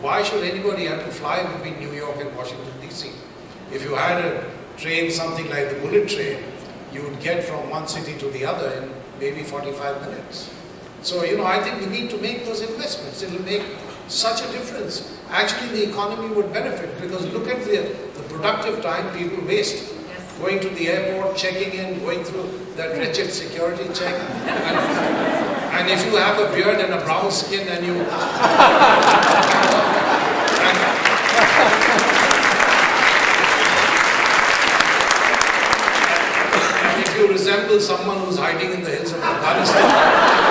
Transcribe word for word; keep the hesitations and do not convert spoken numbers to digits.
Why should anybody have to fly between New York and Washington D C? If you had a train, something like the bullet train, you would get from one city to the other in maybe forty-five minutes. So, you know, I think we need to make those investments. It will make such a difference. Actually, the economy would benefit, because look at the, the productive time people waste. Yes. Going to the airport, checking in, going through that wretched security check. And, and if you have a beard and a brown skin and you... and, and if you resemble someone who's hiding in the hills of Afghanistan,